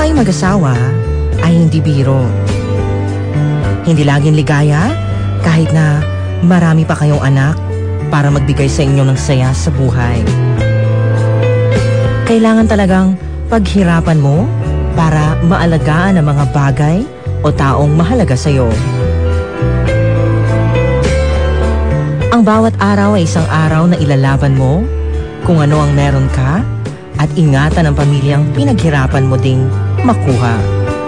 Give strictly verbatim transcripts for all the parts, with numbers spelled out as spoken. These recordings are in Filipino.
ay mag-asawa ay hindi biro. Hindi laging ligaya kahit na marami pa kayong anak para magbigay sa inyo ng saya sa buhay. Kailangan talagang paghirapan mo para maalagaan ang mga bagay o taong mahalaga sa iyo. Ang bawat araw ay isang araw na ilalaban mo kung ano ang meron ka at ingatan ang pamilyang pinaghirapan mo ding makuha.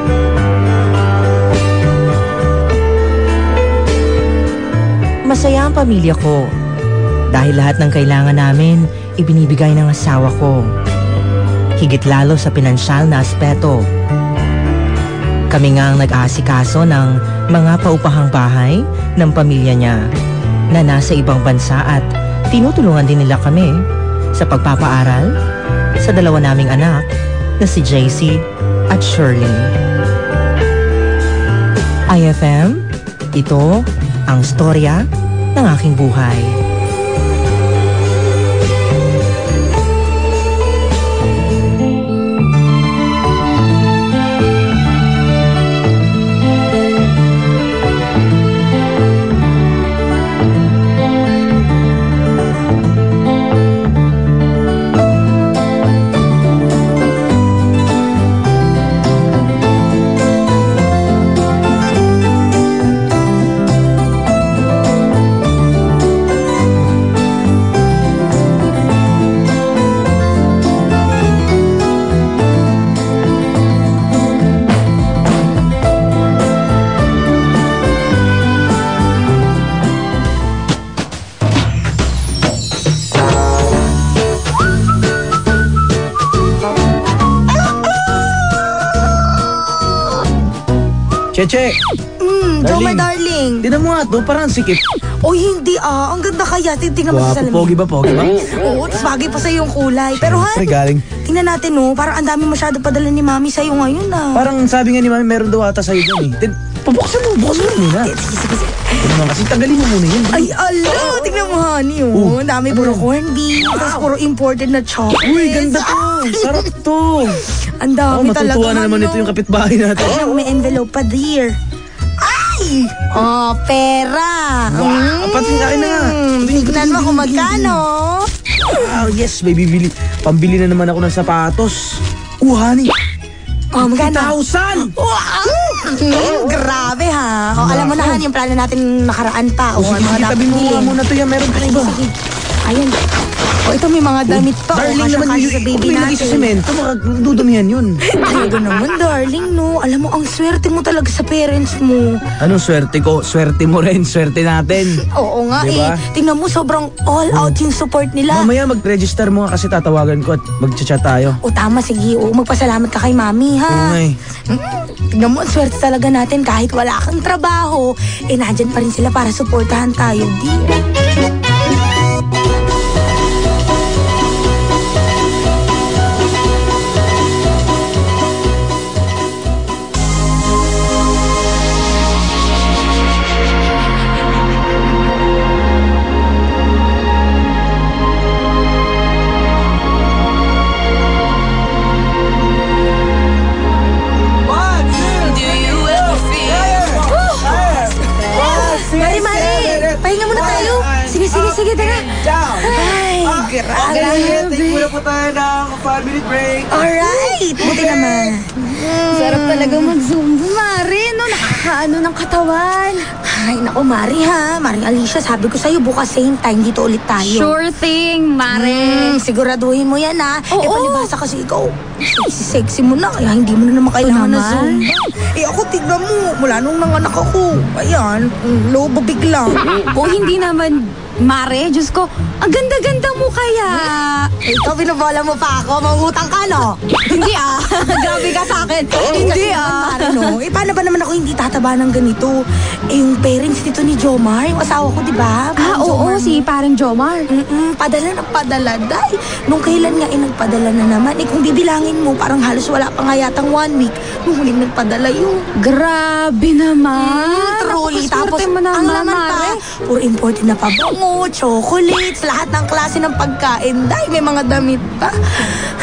Masaya ang pamilya ko dahil lahat ng kailangan namin ibinibigay ng asawa ko. Higit lalo sa pinansyal na aspeto. Kami nga ang nag-aasikaso ng mga paupahang bahay ng pamilya niya na nasa ibang bansa at tinutulungan din nila kami sa pagpapaaral sa dalawa naming anak na si J C at Shirley. I F M, ito ang storya ng aking buhay. Cheche! Mm, Jomar darling. Tignan mo nga to, parang sikip. Oy, hindi ah. Ang ganda kaya. Tingnan mo sa salamin. Pogi ba, pogi ba? Oo, tas bagay pa sa'yo yung kulay. Pero han, galing. tingnan natin oh. Parang ang dami masyado padala ni Mami sa'yo ngayon ah. Parang sabi nga ni Mami, meron daw ata sa'yo dyan eh. Pabuksan mo, buksan mo muna. Sige, sige, sige. Tignan mo kasi, tagalin mo muna yun. Ay, ala! Tingnan mo, honey oh. Ang dami puro corned beef. Tapos puro imported na chocolate. Uy, ganda to. Sarap to. Ang dami oh, talaga. Matutuwa na naman ito yung kapitbahay natin. Ay, may envelope pa dear. Ay! Oh, pera! Wow! Mm. Pati sa akin na nga. Tignan mo kung magkano. Wow, yes, may bibili. Pambili na naman ako ng sapatos. Uh, honey. Oh, magkano? fifty thousand! Wow! Mm, grabe ha. O, alam mo na han, yung plano natin nakaraan pa. O, O, sige, mga dapat tabi mo nga bilhin. muna to yan. Meron pa iba. Sige. Ayan. O, ito may mga damit pa. Darling o, naman kasya yun. sa baby Kung may lagi sa natin. semento, makadudumihan yun. Talaga naman, darling, no? Alam mo, ang swerte mo talaga sa parents mo. Anong swerte ko? Swerte mo rin. Swerte natin. Oo nga Diba? eh. Tingnan mo, sobrang all out yung support nila. Mamaya mag-register mo nga kasi tatawagan ko at mag-chat tayo. O tama, sige. O, magpasalamat ka kay Mami, ha? Oo nga eh. Mm, tingnan mo, ang swerte talaga natin kahit wala kang trabaho. Eh, nandyan pa rin sila para supportahan tayo, dear. Sige, tara. Ay, grabe. Okay, take muna po tayo ng five minute break. Alright, buti naman. Sarap talaga mag-zumba, Mari, no? Nakakaano ng katawan. Ay, naku, Mari ha. Maring Alicia, sabi ko sa'yo, bukas same time dito ulit tayo. Sure thing, Mari. Mm, siguraduhin mo yan ha. Oo. Eh, palibasa kasi ikaw, sexy-sexy mo na, kaya hindi mo na naman kailangan na naman. zumba. Eh, ako, tignan mo, mula nung nanganak ako. Ayan, low babig lang. O hindi naman, Mare, Diyos ko, ang ganda-ganda mo kaya. Eh, ikaw, binabola mo pa ako, mangutang ka, no? Hindi ah, grabe ka sa akin. Hindi ah. Mari, no? Eh, paano ba naman ako hindi tataba ng ganito? Eh, yung parents nito ni Jomar, yung asawa ko, di ba? Ah, Parang oo, Jomar si parang Jomar. Mm-mm, padala na padala, day. Nung kailan nga eh, nagpadala na naman. Eh, kung bibilangin mo, parang halos wala pa nga yatang one week. Nung huling nagpadala yun. Grabe naman. Mm, truly. Tapos, Napakaswerte mo naman, ang laman pa, Mare. puro imported na pabango, chocolates, lahat ng klase ng pagkain. Day, may mga damit pa.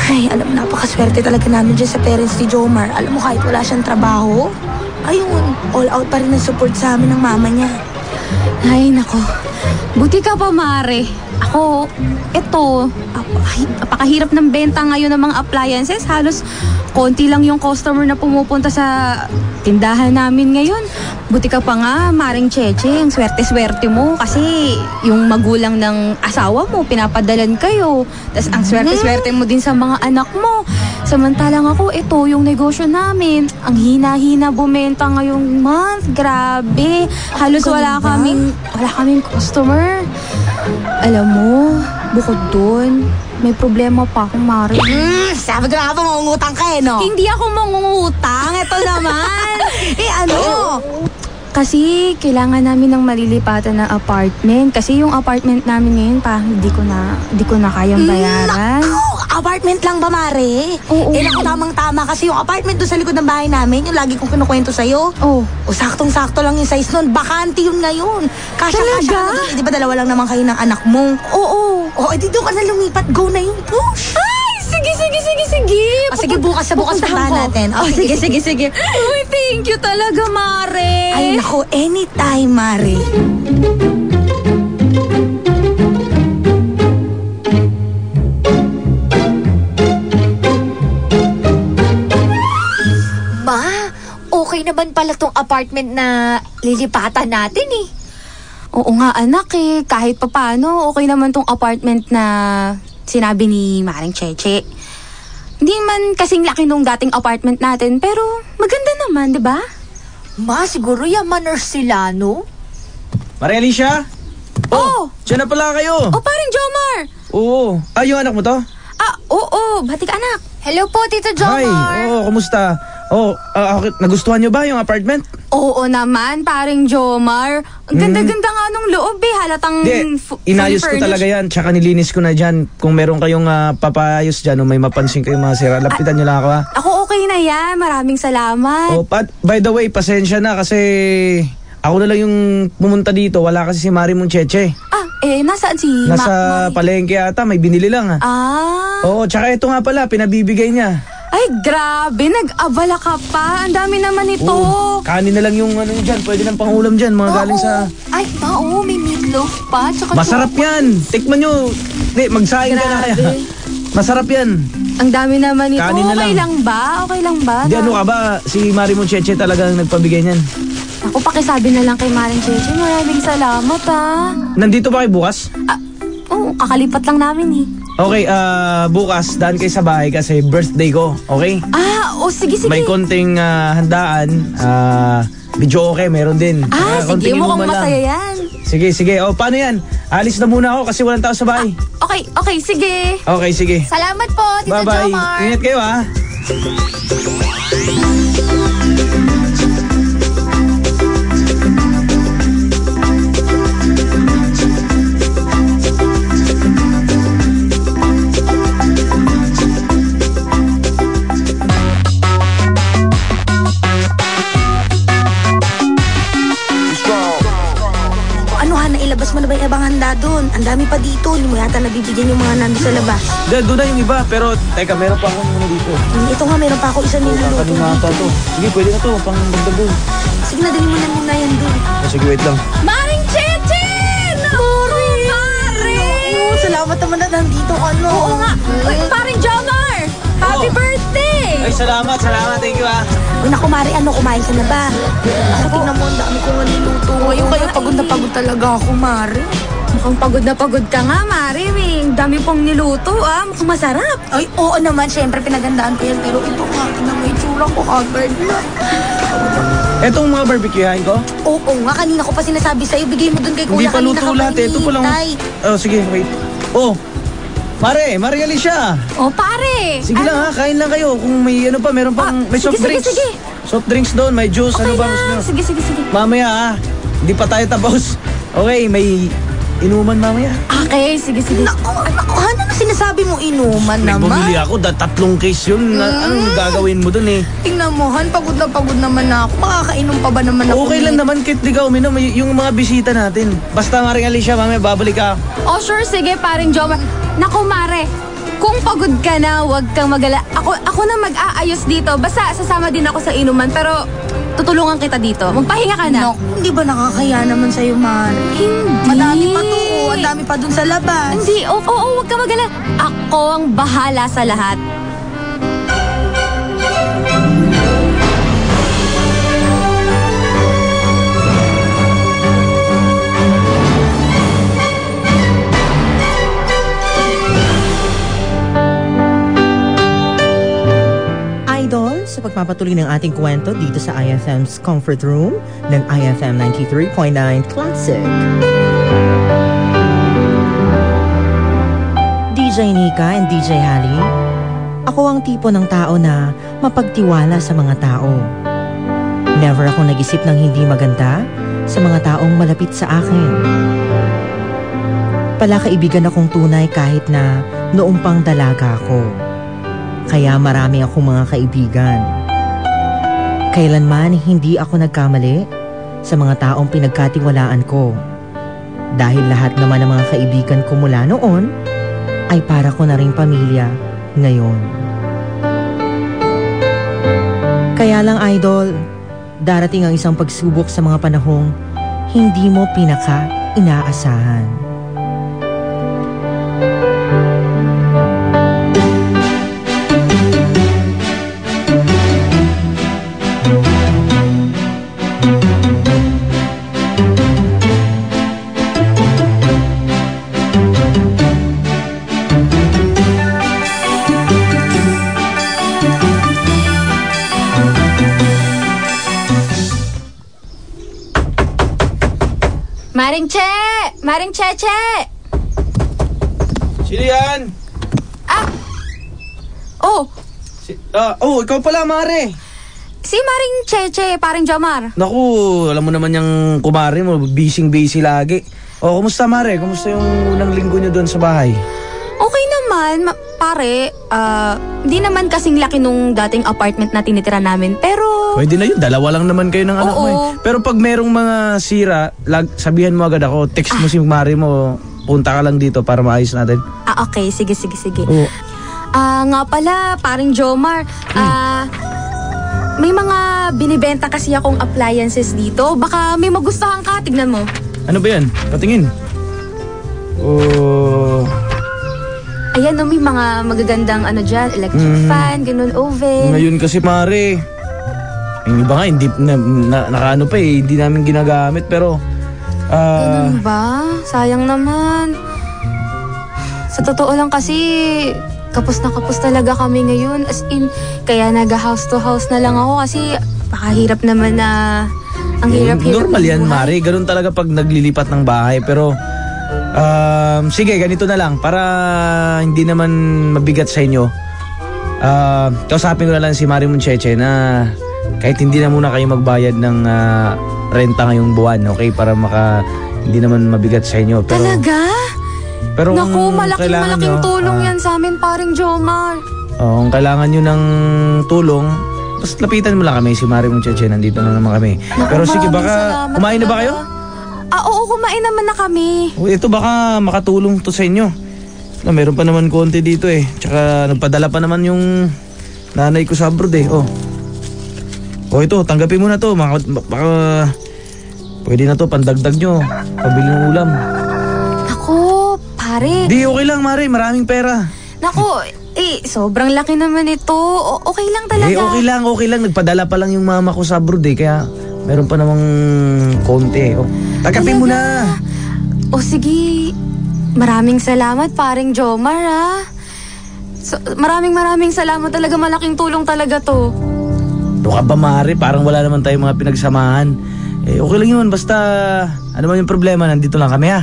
Ay, alam mo, napakaswerte talaga namin dyan sa parents ni Jomar. Alam mo, kahit wala siyang trabaho, ayun, all out pa rin ang support sa amin ng mama niya. Ay, nako. Buti ka pa, Mare. Ako, eto, apakahi- apakahirap ng benta ngayon ng mga appliances. Halos konti lang yung customer na pumupunta sa tindahan namin ngayon. Buti ka pa nga, Maring Cheche. Ang swerte-swerte mo kasi yung magulang ng asawa mo, pinapadalan kayo. Tapos ang swerte-swerte mo din sa mga anak mo. Samantalang ako, ito yung negosyo namin. Ang hina-hina bumenta ngayong month. Grabe. Halos wala Ganda. kaming, wala kaming customer. Alam mo, bukod dun, may problema pa akong, Mare. Hmm, sabi ko na nga ba, mangungutang ka eh, no? Hindi ako mangungutang. Ito naman. Eh, ano? Kasi kailangan namin ng malilipatan na apartment. Kasi yung apartment namin ngayon pa, hindi ko na, hindi ko na kayang bayaran. Naku, apartment lang ba, Mare? Oo. Eh, naku, tamang-tama kasi yung apartment doon sa likod ng bahay namin, yung lagi kong kinukwento sa'yo. Oh. O, saktong-sakto lang yung size nun. Bakante yun ngayon. Kasya-kasya Talaga? ka na dun. Eh, di ba dalawa lang naman kayo ng anak mo? Oo. O, eh, di doon ka na lumipat. Go na yung push. Ay, sige, sige, sige, sige. O, sige, bukas sa bukas Pupuntahan puntahan ko. natin. O, Oh, sige, sige, sige. Uy, thank you talaga, Mare. Ay, naku, anytime, Mare. Ma, okay naman pala tong apartment na lilipatan natin eh. Oo nga, anak eh. Kahit papano, okay naman tong apartment na sinabi ni Maring Cheche. Hindi man kasing laki nung dating apartment natin, pero maganda naman, di ba? Ma, siguro yamaners sila, no? Maria Alicia? Oh! Diyan na pala kayo. Oh, paring Jomar! Oo. Ah, yung anak mo to? Ah, oo, batik anak. Hello po, Tito Hi. Jomar. Oo, kumusta? Oh, ah, okay. Nagustuhan nyo ba yung apartment? Oo naman, paring Jomar. Ang ganda-ganda nga nung loob eh. Halatang Hindi, fu- inayos ko fully talaga furnished. yan. Tsaka nilinis ko na dyan. Kung meron kayong ah, papayos dyan o may mapansin kayong mga sira, lapitan nyo lang ako ha. Ako okay na yan. Maraming salamat. Oh, pat, by the way, pasensya na kasi ako na lang yung pumunta dito. Wala kasi si Mari mong Cheche. Ah, eh, nasaan si Nasa Ma- Mari? palengke ata, may binili lang ha. Ah. Oo, tsaka ito nga pala, pinabibigay niya. Ay, grabe. Nag-abala ka pa. Ang dami naman ito. Oo, kanin na lang yung ano dyan. Pwede ng pangulam dyan, mga galing sa... Ay, ma, oh, may meatloaf pa. Tsaka Masarap yan! Tikman nyo! Hindi, magsaing ka na kaya. Grabe. Masarap yan. Ang dami naman ito. Kanin na Okay lang. lang ba? Okay lang ba? Hindi, ano ka ba? Si Marimon Cheche talagang nagpabigay niyan. Ako, pakisabi na lang kay Maring Cheche. Maraming salamat, ah. Nandito ba kayo bukas? Ah, oo, kakalipat lang namin, eh. Okay, ah bukas, daan kayo sa bahay kasi birthday ko, okay? Ah, oh, sige, sige. May konting ah, handaan, ah video okay, meron din. Ah, Ah, sige, konting mukhang inuman lang. masaya yan. Sige, sige. O, paano yan? Alis na muna ako kasi walang tao sa bahay. Okay, okay, sige. Okay, sige. Salamat po, Tito Bye-bye. Jomar. Ingat kayo, ha? Ano, Hana, ilabas mo na ba yung ibang handa doon? Ang dami pa dito. Hindi mo yata nabibigyan yung mga nandun sa labas. Dad, doon na yung iba. Pero, teka, meron pa akong ano dito. Hmm, ito nga, meron pa ako isa niluluto Kalimata dito. to. Sige, pwede na to. Pang dagdagon. Sige na, dali mo na muna yan doon. O, sige, wait lang. Maring Cheche! Mari! Mari! Oh, salamat naman na nandito ka, no? Oo nga. Uy, paring Jomar! Happy Oh. birthday! Ay, salamat, salamat. Thank you, ha. Uy, naku, Mari, ano, kumain ka na ba? Ako, tingnan mo, ang dami ko nga niluto. Ngayon kaya pagod na pagod talaga ako, Mari. Mukhang pagod na pagod ka nga, Mari. Ang dami pong niluto, ah. Mukhang masarap. Ay, oo naman, syempre pinagandaan ko yan. Pero ito nga, tingnan mo yung tsura ko, agad na. Etong mga barbecuehain ko, Oo nga, kanina ko pa sinasabi sa'yo, bigay mo dun kay hindi kuya pa kanina luto ka pa lahat eh. Ito pa lang. hinihintay. Oh, sige, wait. Oh, Mare, Maria Alicia. Oh, pare! Sige lang ha, kain lang kayo. Kung may ano pa, meron pang, Ah, may soft sige, sige, drinks. sige. Soft drinks doon, may juice, Okay ano ba gusto lang. nyo? Sige, sige, sige. Mamaya ha, hindi pa tayo tapos. Okay, may inuman mamaya. Okay, sige, sige. Naku, naku, ano na sinasabi mo inuman May bumili naman? ako, da, tatlong case yun. Na, anong gagawin mo doon eh? Tingnan mo, Han, pagod na pagod naman ako. Makakainom pa ba naman ako? Okay lang naman, Kit, di ka uminom. Y- yung mga bisita natin. Basta Maring Alicia, mamaya babalik ka. Oh, sure, sige, paring Jomar. Naku, Mare. kung pagod ka na, huwag kang magala. Ako, ako na mag-aayos dito. Basta sasama din ako sa inuman, pero tutulungan kita dito. Magpahinga ka na. No, hindi ba nakakaya naman sa'yo, Mar? Hindi. Madami pa to, oh. Ang dami pa dun sa labas. Hindi, oo, oo, huwag kang magala. Ako ang bahala sa lahat. Idol, sa pagpapatuloy ng ating kwento dito sa I F M's Comfort Room ng I F M ninety-three point nine Classic. D J Nika and D J Hali, ako ang tipo ng tao na mapagtiwala sa mga tao. Never ako nag-isip ng hindi maganda sa mga taong malapit sa akin. Palakaibigan akong tunay kahit na noong pang dalaga ako. Kaya marami akong mga kaibigan. Kailanman hindi ako nagkamali sa mga taong pinagkatiwalaan ko. Dahil lahat naman ng mga kaibigan ko mula noon ay para ko na ring pamilya ngayon. Kaya lang, Idol, darating ang isang pagsubok sa mga panahong hindi mo pinaka-inaasahan. Maring Che! Maring Cheche! Sino yan? Ah! Oh! Si, ah, oh, ikaw pala, Mare. Si Maring Cheche, paring Jomar. Naku, alam mo naman yung kumare mo, busy-busy lagi. Oh, kumusta, Mare? Kumusta yung unang linggo nyo doon sa bahay? Okay naman, ma- pare. Ah, di naman kasing laki nung dating apartment na tinitira namin, pero... Pwede na yun, dalawa lang naman kayo ng anak Oo. mo eh. Pero pag merong mga sira, lag, sabihan mo agad ako, text mo si Mare mo, punta ka lang dito para maayos natin. Ah, okay. Sige, sige, sige. Oo. Ah, nga pala, paring Jomar. Ah, may mga binibenta kasi akong appliances dito. Baka may magustuhan ka, tignan mo. Ano ba yan? Patingin. Oh... Ayan, no, may mga magagandang ano dyan, electric Mm. fan, ganun, oven. Ngayon kasi, Mare, yung iba nga, hindi, na, na, nakaano pa eh, hindi namin ginagamit, pero... ah Ganun ba? Sayang naman. Sa totoo lang kasi, kapos na kapos talaga kami ngayon. As in, kaya naga-house to house na lang ako kasi pakahirap naman na... Ang hirap-hirap normal ng yan, buhay. Mare. Ganun talaga pag naglilipat ng bahay. Pero, um, sige, ganito na lang. Para hindi naman mabigat sa inyo. Uh, kausapin ko na lang si Mari Moncheche na kahit hindi na muna kayo magbayad ng uh, renta ngayong buwan, okay? Para maka, hindi naman mabigat sa inyo. Pero, Talaga? pero Naku, kung malaking kailangan malaking nyo, tulong ah, yan sa amin, paring Jomar. Oh, kung kailangan nyo ng tulong, basta lapitan mo lang kami, si Mari Moncheche, nandito na naman kami. Naku, Pero sige, maraming baka salamat kumain na ba talaga. kayo? Ah, oo, kumain naman na kami. Oh, ito baka makatulong to sa inyo. Na, meron pa naman konti dito eh. Tsaka nagpadala pa naman yung nanay ko sa abroad eh. Oh. Oh, ito, tanggapin mo na to. Baka, baka pwede na to, pandagdag nyo. Pabili ng ulam. Naku, pare. Di, okay lang, Mare. Maraming pera. Naku, eh, sobrang laki naman ito. O- okay lang talaga. Eh, okay lang, okay lang. Nagpadala pa lang yung mama ko sa abroad eh. Kaya meron pa namang konti eh. Oh. Tanggapin mo na. O sige, maraming salamat, paring Jomar, ha? So, maraming maraming salamat talaga. Malaking tulong talaga to. Ano ka ba, Mare? Parang wala naman tayong mga pinagsamahan. Eh, okay lang yun. Basta, ano man yung problema, nandito lang kami, ha?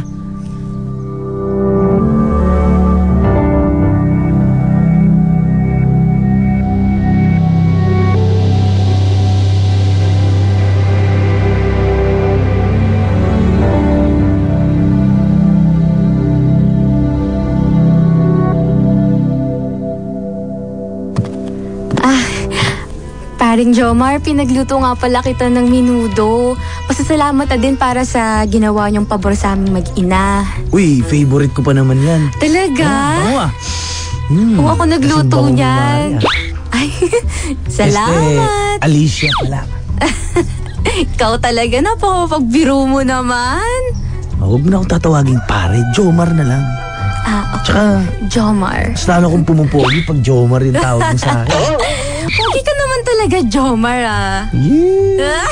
Paring Jomar, pinagluto nga pala kita ng minudo. Pasasalamat na din para sa ginawa niyong pabor sa aming mag-ina. Uy, favorite ko pa naman yan. Talaga? Oo ah. Hmm, Kung ako nagluto kasing bango mo, niyan. Maria. Ay, salamat. Este, Alicia pala. Ikaw talaga, napakapagbiro mo naman. Oh, huwag mo na akong tatawaging pare. Jomar na lang. Ah, okay. Tsaka, Jomar. mas lalo akong pumupogi pag Jomar yung tawag mo sa akin. Pogi ka naman talaga, Jomar, ah. Yeah.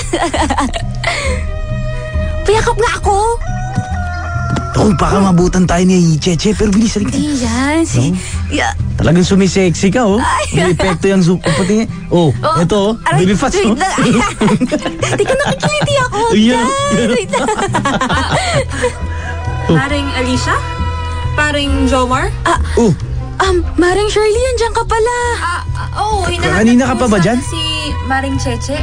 Payakap nga ako. Ako, baka mabutan tayo ni Cheche, pero bilis rin ka. Di yan, si... No? Yeah. Talagang sumisexy ka, oh. May epekto yung zoom. Oh, pati, oh, Oh, ito, oh, aray, baby fats, wait oh. lang. Di ka nakikiliti ako. Ayan. Yan, wait lang. Paring Alicia? Paring Jomar? Oh, Um, Maring Shirley, andyan ka pala. Ah, oo. Oh, Kanina ka pa ba dyan? Si Maring Cheche.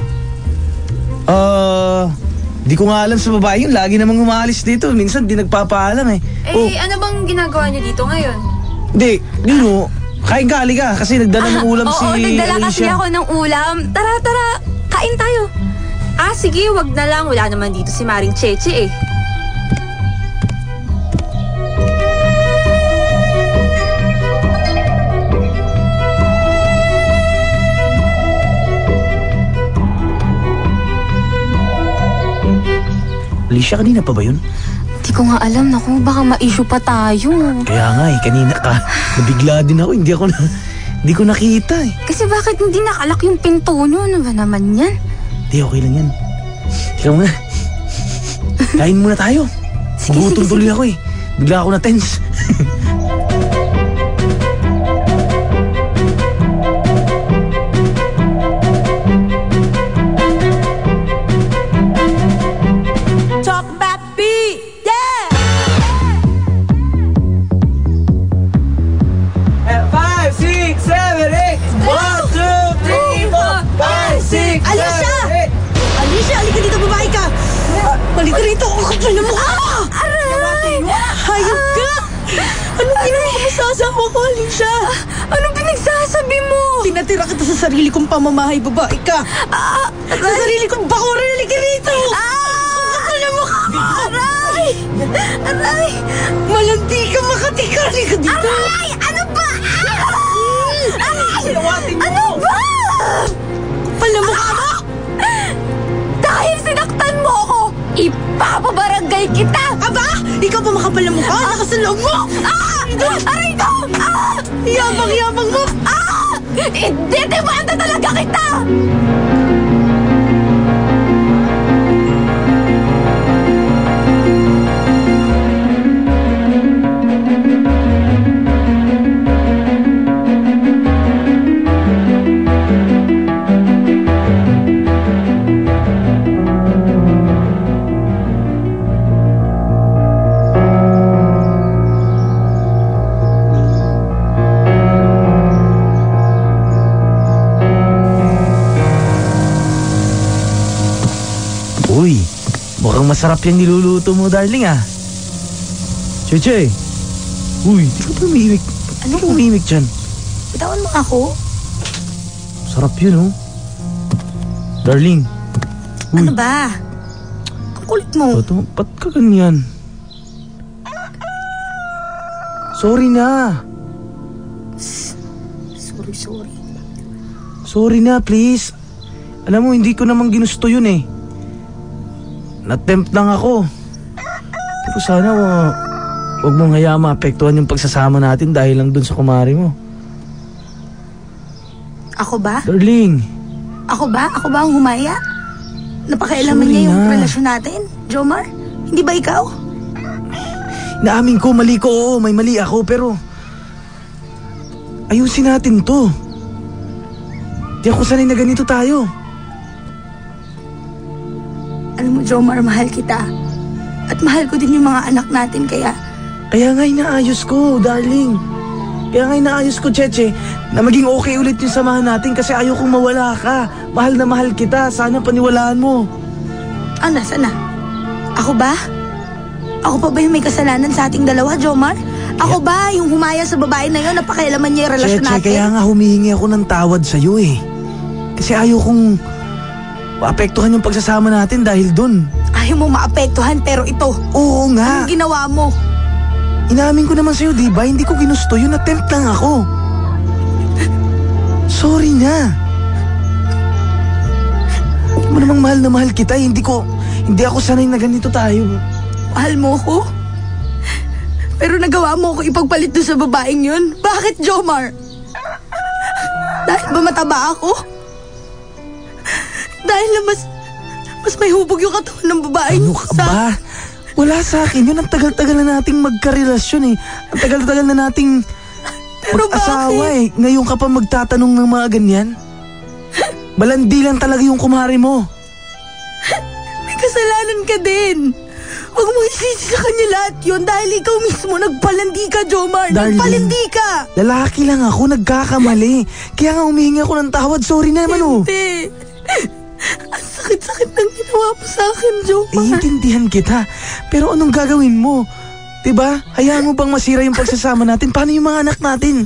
ah, di ko nga alam sa babae yun. Lagi namang umaalis dito. Minsan di nagpapaalam eh. Eh, Oh, ano bang ginagawa niyo dito ngayon? di, Nino, kain ka, halika. Kasi nagdala ng ulam Oo, si nagdala kasi Alicia. ako ng ulam. Tara, tara, kain tayo. Ah, sige, wag na lang. Wala naman dito si Maring Cheche eh. Alicia, kanina pa ba yun? Di ko nga alam, naku, baka ma-issue pa tayo. Kaya nga eh, kanina ka. Nabigla din ako. Hindi ako na, hindi ko nakita eh. Kasi bakit hindi nakalak yung pinto nyo? Ano ba naman yan? Hindi, okay lang yan. Ikaw muna. Kain muna tayo. Sige, Gutom sige, tuloy ako eh. Bigla ako na tense. Talk about beat, yeah! Five, six, seven, eight. One, two, three, four, five, six, Alicia! Alicia, halika dito, babae ka! Halika rito, ang kapal na mukha mo! Aray! Hayop ka! Anong ginawa mo sa asawa ko, Alicia? Anong pinagsasabi mo? Pinatira kita sa sarili kong pamamahay, babae ka! Sa sarili kong bakuran, halika rito! Ang kapal na mukha mo! Aray! Aray! Malandi ka, makatika! Halika dito! Aray! Ano ba? Aray! Ano ba? Kapal na mukha mo! Dahil sinaktan mo ako, ipapabarangay kita! Aba! Ikaw pa makapal na mukha! Lakas ng loob mo! Ah! Aray ko! Ah! Yabang-yabang mo! Ah! Ididemanda talaga kita! Uy, mukhang masarap yung niluluto mo, darling ah. Cheche. Uy, di ka tumimik. Ano ka umimik dyan? Bitawan mo ako. Sarap yun, oh. Darling. Uy, Ano ba? Ang kulit mo. ba't, ba't ka ganyan? Sorry na. Sorry, sorry. Sorry na, please. Alam mo, hindi ko naman ginusto yun eh. Natempt lang ako. Pero sana, wa- wag mong hayaan maapektuhan yung pagsasama natin dahil lang dun sa kumari mo. Ako ba? Darling, Ako ba? Ako ba ang humaya? Napakailaman Sorry niya yung na. relasyon natin? Jomar? Hindi ba ikaw? naamin ko, mali ko, oo, may mali ako, pero ayusin natin to. Di ako sanay na ganito tayo. Alam mo, Jomar, mahal kita. At mahal ko din yung mga anak natin, kaya... Kaya nga inaayos ko, darling. Kaya nga inaayos ko, Cheche, na maging okay ulit yung samahan natin kasi ayokong mawala ka. Mahal na mahal kita, sana paniwalaan mo. Ah, nasa na? Ako ba? Ako pa ba yung may kasalanan sa ating dalawa, Jomar? Ako ba yung humaya sa babae na yun na pakialaman niya yung relasyon Cheche, natin? kaya nga humihingi ako ng tawad sa'yo eh. Kasi ayokong maapektuhan yung pagsasama natin dahil dun. Ayaw mo maapektuhan, pero ito, Oo nga. anong ginawa mo? Inamin ko naman sa'yo, di ba? Hindi ko ginusto yun. Attempt lang ako. Sorry na. Hindi mo namang mahal na mahal kita. Hindi ko, hindi ako sanay na ganito tayo. Mahal mo ko? Pero nagawa mo ako ipagpalit doon sa babaeng yun? Bakit, Jomar? Dahil ba mataba ako? Dahil na mas, mas may hubog yung katawan ng babaeng Ano ka ba? Wala sa akin yun. Ang tagal-tagal na nating magkarelasyon eh. Ang tagal-tagal na nating Pero mag-asawa bakit? eh. Ngayon ka pa magtatanong ng mga ganyan? Balandi lang talaga yung kumari mo. May kasalanan ka din. Huwag mo isisi sa kanya lahat yun dahil ikaw mismo nagpalandi ka, Jomar. Darling, Nagpalandi ka. Lalaki lang ako, nagkakamali. Kaya nga humihingi ako ng tawad. Sorry na naman oh. Hindi. Ang sakit-sakit ng ginawa mo sa akin, Jomar. Iintindihan kita. Pero anong gagawin mo? Diba? Hayaan mo bang masira yung pagsasama natin? Paano yung mga anak natin?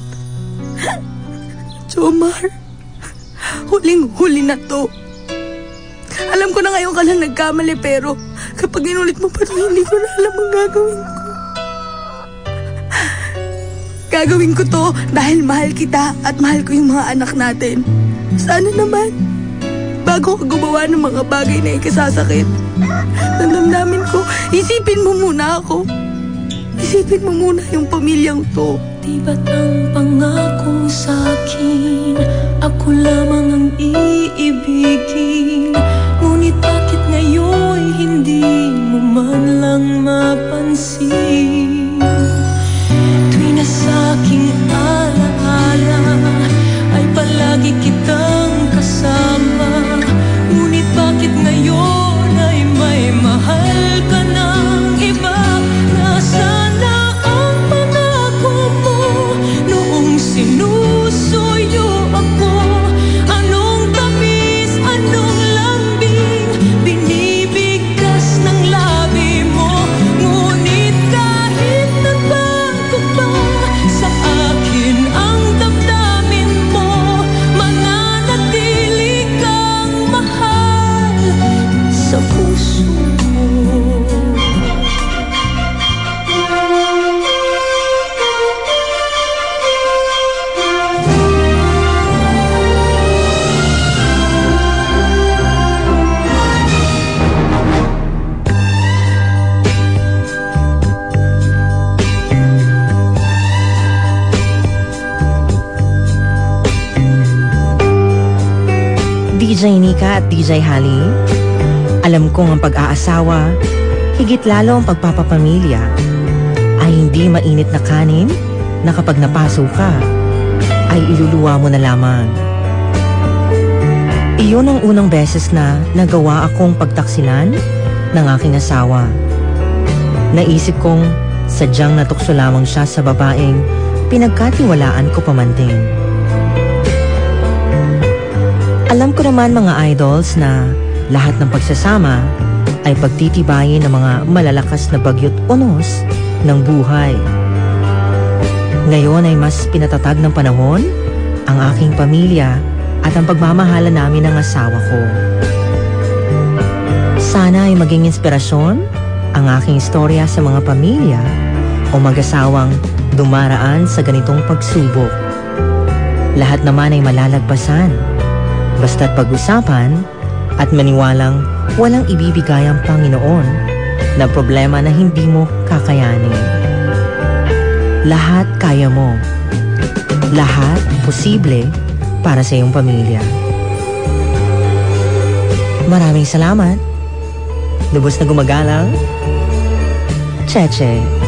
Jomar, huling-huli na to. Alam ko na ngayon ka lang nagkamali pero kapag inulit mo pa ito, hindi ko na alam ang gagawin ko. Gagawin ko to dahil mahal kita at mahal ko yung mga anak natin. Sana naman, bago ka gumawa ng mga bagay na ikasasakit ng damdamin ko, isipin mo muna ako. Isipin mo muna yung pamilyang to. Di ba't ang pangako sa'kin, ako lamang ang iibigin? Ngunit bakit ngayon hindi mo man lang mapansin? Tuwi na sa'king alaala ay palagi kitang kasama. Ngunit bakit ngayon ay may mahal ka ng iba? Nasaan na ang pangako mo noong sinusuyo ako? Anong tamis, anong lambing binibigkas ng labi mo? Ngunit kahit nagbago pa sa akin ang damdamin mo, mananatili kang mahal sa puso mo. D J Nika at D J Hali, alam kong ang pag-aasawa, higit lalo ang pagpapapamilya, ay hindi mainit na kanin na kapag napaso ka, ay iluluwa mo na lamang. Iyon ang unang beses na nagawa akong pagtaksilan ng aking asawa. Naisip kong sadyang natukso lamang siya sa babaeng pinagkatiwalaan ko paman din. Alam ko naman mga idols na lahat ng pagsasama ay pagtitibayin ng mga malalakas na bagyo't unos ng buhay. Ngayon ay mas pinatatag ng panahon ang aking pamilya at ang pagmamahala namin ng asawa ko. Sana ay maging inspirasyon ang aking istorya sa mga pamilya o mag-asawang dumaraan sa ganitong pagsubok. Lahat naman ay malalagpasan. Basta't pag-usapan at maniwalang walang ibibigay ang Panginoon na problema na hindi mo kakayanin. Lahat kaya mo. Lahat posible para sa iyong pamilya. Maraming salamat. Lubos na gumagalang, Cheche.